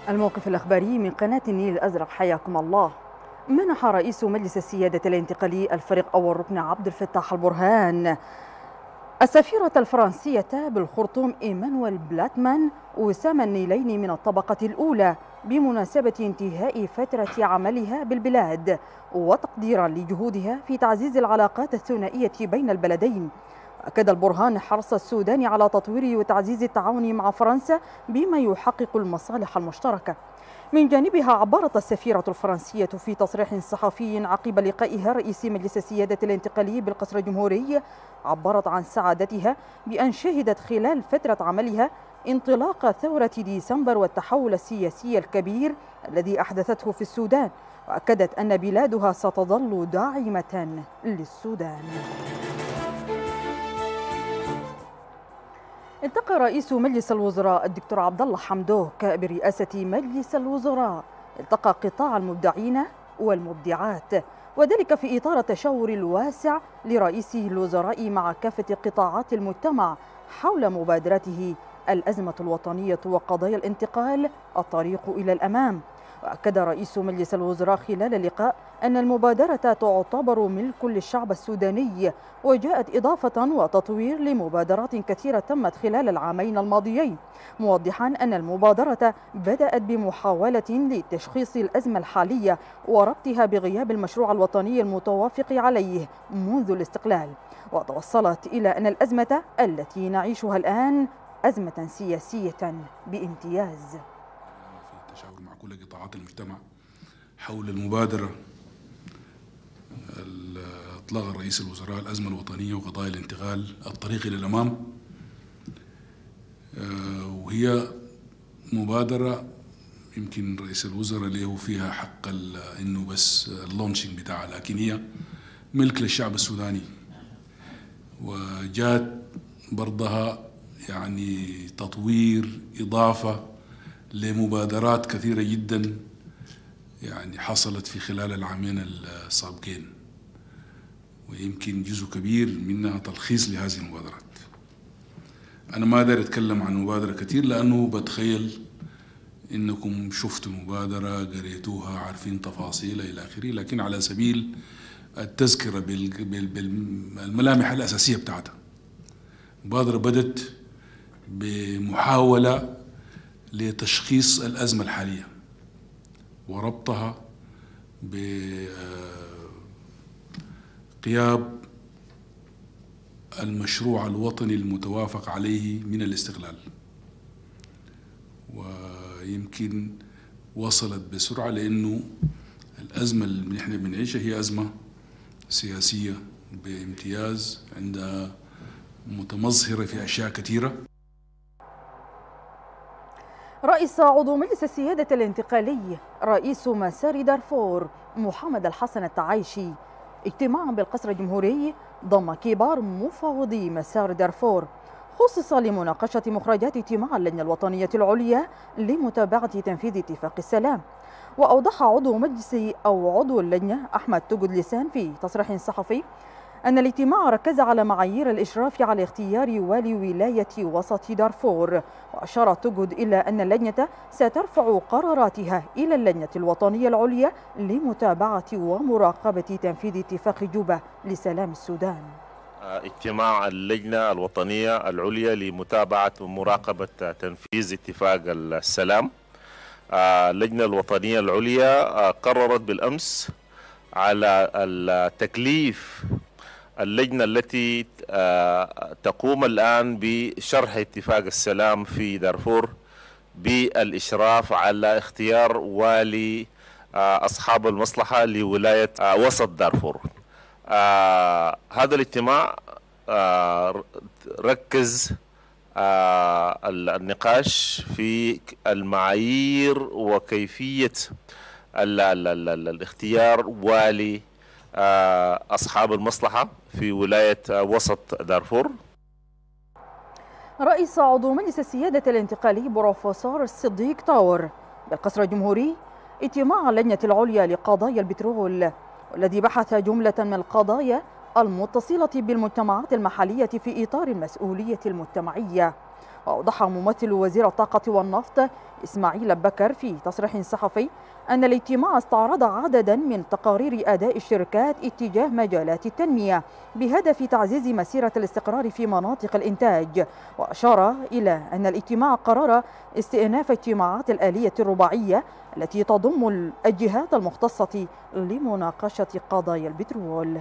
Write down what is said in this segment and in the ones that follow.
الموقف الإخباري من قناة النيل الأزرق، حياكم الله. منح رئيس مجلس السيادة الانتقالي الفريق أول ركن عبد الفتاح البرهان السفيرة الفرنسية بالخرطوم إيمانويل بلاتمان وسام النيلين من الطبقة الأولى بمناسبة انتهاء فترة عملها بالبلاد، وتقديرا لجهودها في تعزيز العلاقات الثنائية بين البلدين. أكد البرهان حرص السودان على تطوير وتعزيز التعاون مع فرنسا بما يحقق المصالح المشتركة. من جانبها عبرت السفيرة الفرنسية في تصريح صحفي عقب لقائها رئيس مجلس السيادة الانتقالي بالقصر الجمهوري، عبرت عن سعادتها بأن شهدت خلال فترة عملها انطلاق ثورة ديسمبر والتحول السياسي الكبير الذي أحدثته في السودان، وأكدت أن بلادها ستظل داعمة للسودان. التقى رئيس مجلس الوزراء الدكتور عبد الله حمدوك برئاسة مجلس الوزراء التقى قطاع المبدعين والمبدعات، وذلك في إطار التشاور الواسع لرئيس الوزراء مع كافة قطاعات المجتمع حول مبادرته الأزمة الوطنية وقضايا الانتقال الطريق إلى الأمام. وأكد رئيس مجلس الوزراء خلال اللقاء أن المبادرة تعتبر ملك للشعب السوداني، وجاءت إضافة وتطوير لمبادرات كثيرة تمت خلال العامين الماضيين، موضحا أن المبادرة بدأت بمحاولة لتشخيص الأزمة الحالية وربطها بغياب المشروع الوطني المتوافق عليه منذ الاستقلال، وتوصلت إلى أن الأزمة التي نعيشها الآن أزمة سياسية بامتياز. في التشاور مع كل قطاعات المجتمع حول المبادرة أطلق رئيس الوزراء الأزمة الوطنية وقضايا الانتقال الطريق إلى الأمام، وهي مبادرة يمكن رئيس الوزراء له فيها حق إنه بس اللونشينج بتاعها، لكن هي ملك للشعب السوداني، وجات برضها يعني تطوير إضافة لمبادرات كثيرة جدا يعني حصلت في خلال العامين السابقين، ويمكن جزء كبير منها تلخيص لهذه المبادرات. أنا ما أقدر أتكلم عن مبادرة كثير لأنه بتخيل إنكم شفتوا المبادرة، قريتوها، عارفين تفاصيلها إلى آخره، لكن على سبيل التذكرة بالملامح الأساسية بتاعتها. المبادرة بدت بمحاولة لتشخيص الأزمة الحالية وربطها بقيام المشروع الوطني المتوافق عليه من الاستقلال، ويمكن وصلت بسرعة لأنه الأزمة اللي نحن بنعيشها هي أزمة سياسية بامتياز، عندها متمظهرة في أشياء كثيرة. رئيس عضو مجلس السيادة الانتقالي رئيس مسار دارفور محمد الحسن التعايشي اجتماعا بالقصر الجمهوري ضم كبار مفوضي مسار دارفور، خصص لمناقشة مخرجات اجتماع اللجنة الوطنية العليا لمتابعة تنفيذ اتفاق السلام. وأوضح عضو اللجنة أحمد توجد لسان في تصريح صحفي أن الاجتماع ركز على معايير الإشراف على اختيار والي ولاية وسط دارفور، وأشار توجد إلى أن اللجنة سترفع قراراتها إلى اللجنة الوطنية العليا لمتابعة ومراقبة تنفيذ اتفاق جوبا لسلام السودان. اجتماع اللجنة الوطنية العليا لمتابعة ومراقبة تنفيذ اتفاق السلام. اللجنة الوطنية العليا قررت بالأمس على التكليف اللجنة التي تقوم الآن بشرح اتفاق السلام في دارفور بالإشراف على اختيار والي أصحاب المصلحة لولاية وسط دارفور. هذا الاجتماع ركز النقاش في المعايير وكيفية الاختيار والي أصحاب المصلحة في ولاية وسط دارفور. رئيس عضو مجلس السيادة الانتقالي بروفيسور صديق طاور بالقصر الجمهوري اجتماع اللجنة العليا لقضايا البترول، والذي بحث جملة من القضايا المتصلة بالمجتمعات المحلية في إطار المسؤولية المجتمعية. وأوضح ممثل وزير الطاقة والنفط إسماعيل بكر في تصريح صحفي أن الاجتماع استعرض عددا من تقارير أداء الشركات اتجاه مجالات التنمية بهدف تعزيز مسيرة الاستقرار في مناطق الإنتاج، وأشار إلى أن الاجتماع قرر استئناف اجتماعات الآلية الرباعية التي تضم الجهات المختصة لمناقشة قضايا البترول.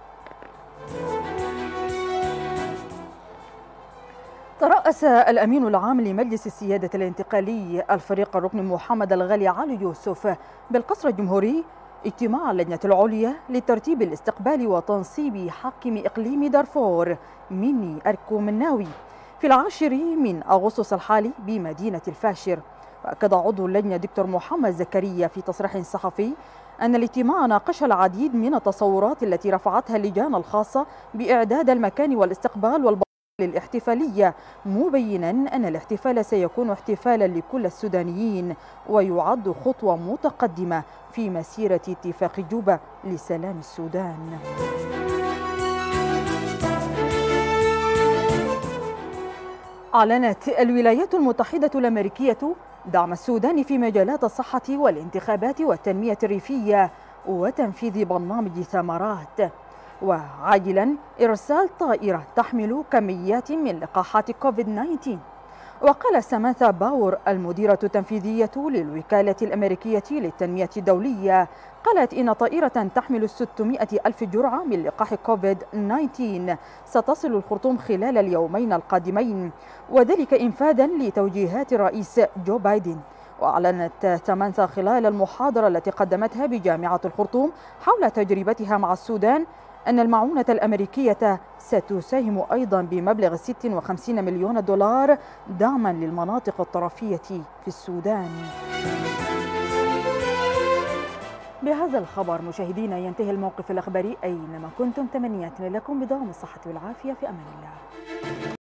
ترأس الأمين العام لمجلس السيادة الانتقالي الفريق الركن محمد الغالي علي يوسف بالقصر الجمهوري اجتماع اللجنة العليا لترتيب الاستقبال وتنصيب حاكم إقليم دارفور ميني أركو مناوي في 10 أغسطس الحالي بمدينة الفاشر. وأكد عضو اللجنة دكتور محمد زكريا في تصريح صحفي أن الاجتماع ناقش العديد من التصورات التي رفعتها اللجان الخاصة بإعداد المكان والاستقبال للاحتفالية، مبينا أن الاحتفال سيكون احتفالا لكل السودانيين ويعد خطوة متقدمة في مسيرة اتفاق جوبا لسلام السودان. أعلنت الولايات المتحدة الأمريكية دعم السودان في مجالات الصحة والانتخابات والتنمية الريفية وتنفيذ برنامج ثمرات، وعاجلا إرسال طائرة تحمل كميات من لقاحات كوفيد-19. وقال سامانثا باور المديرة التنفيذية للوكالة الأمريكية للتنمية الدولية قالت إن طائرة تحمل 600 ألف جرعة من لقاح كوفيد-19 ستصل الخرطوم خلال اليومين القادمين، وذلك إنفاذا لتوجيهات الرئيس جو بايدن. وأعلنت سامانثا خلال المحاضرة التي قدمتها بجامعة الخرطوم حول تجربتها مع السودان أن المعونة الأمريكية ستساهم أيضا بمبلغ 56 مليون دولار دعما للمناطق الطرفية في السودان. بهذا الخبر مشاهدينا ينتهي الموقف الأخباري أينما كنتم، تمنياتنا لكم بدوام الصحة والعافية، في أمان الله.